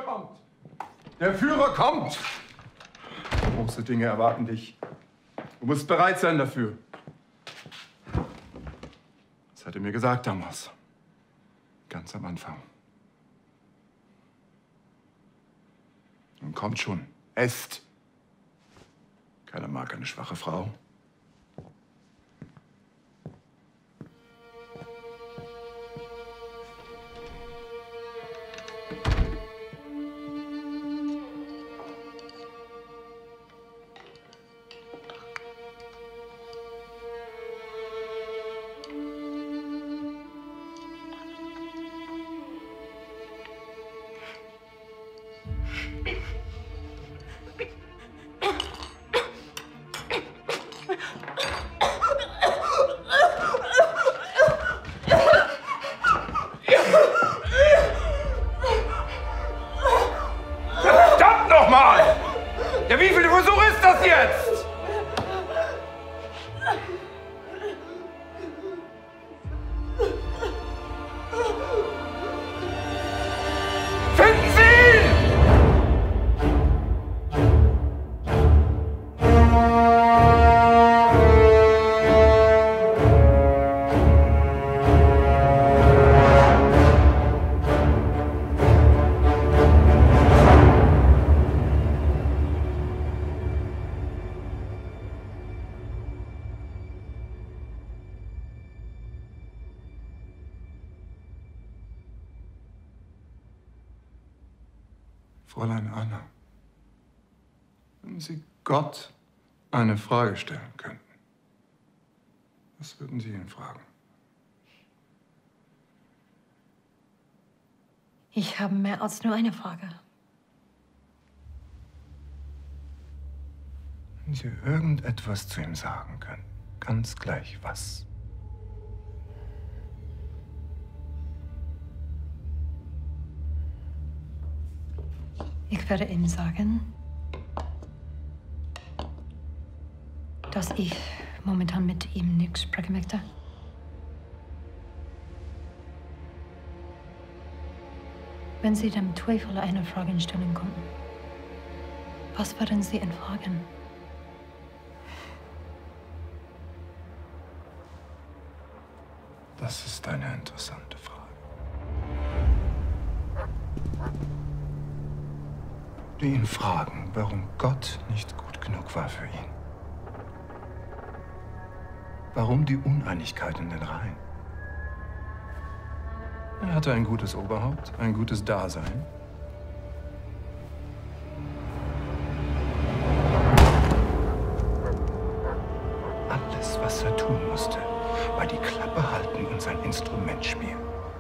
kommt! Der Führer kommt! Große Dinge erwarten dich. Du musst bereit sein dafür. Das hat er mir gesagt damals. Ganz am Anfang. Nun kommt schon. Esst. Keiner mag eine schwache Frau. Ja, wie viel Versuch ist das jetzt? Finden Sie ihn! Fräulein Anna, wenn Sie Gott eine Frage stellen könnten, was würden Sie ihn fragen? Ich habe mehr als nur eine Frage. Wenn Sie irgendetwas zu ihm sagen können, ganz gleich was. Ich werde ihm sagen, dass ich momentan mit ihm nicht sprechen möchte. Wenn Sie dem Teufel eine Frage stellen konnten, was würden Sie ihn fragen? Das ist eine interessante Frage. Ich würde ihn fragen, warum Gott nicht gut genug war für ihn. Warum die Uneinigkeit in den Reihen? Er hatte ein gutes Oberhaupt, ein gutes Dasein. Alles, was er tun musste, war die Klappe halten und sein Instrument spielen.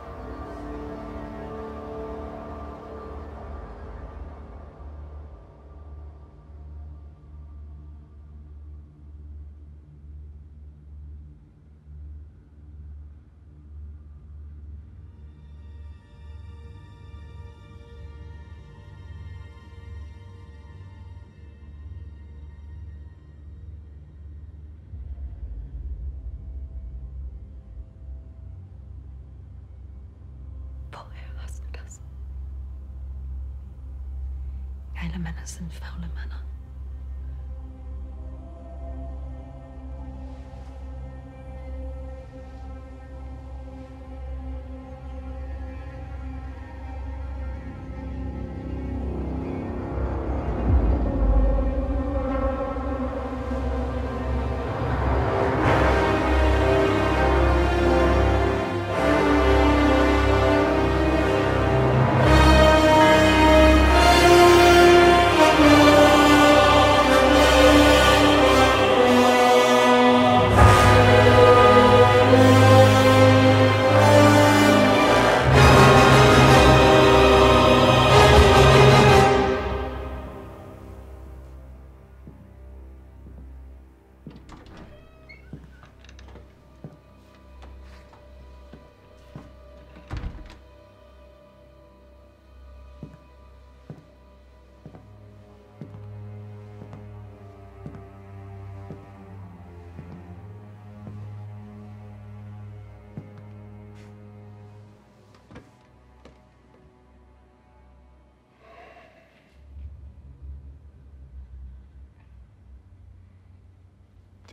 Woher hast du das? Geile Männer sind faule Männer.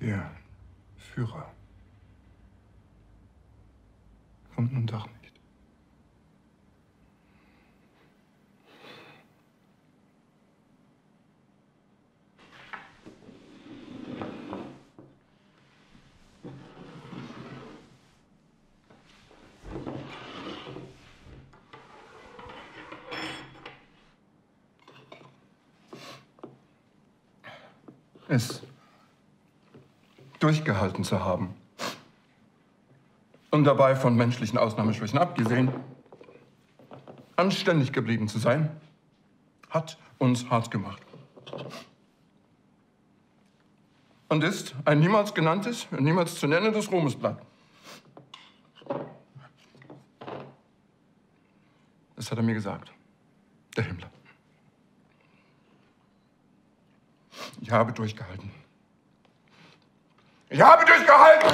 Der Führer kommt nun doch nicht. Es durchgehalten zu haben und dabei von menschlichen Ausnahmeschwächen abgesehen, anständig geblieben zu sein, hat uns hart gemacht. Und ist ein niemals genanntes, niemals zu nennendes Ruhmesblatt. Das hat er mir gesagt, der Himmler. Ich habe durchgehalten. Ich habe durchgehalten!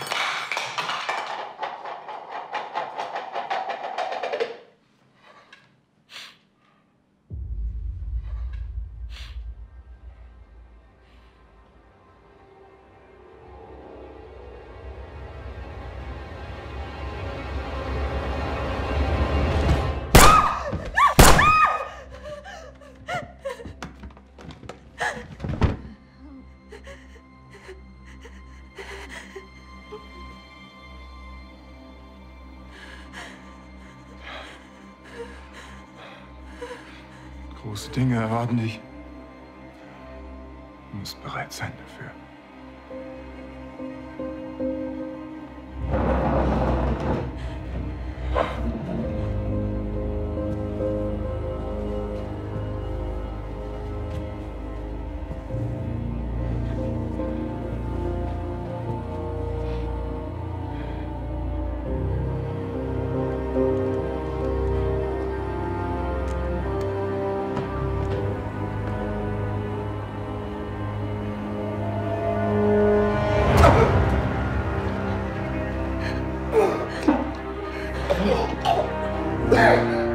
Große Dinge erwarten dich. Du musst bereit sein dafür. Oh!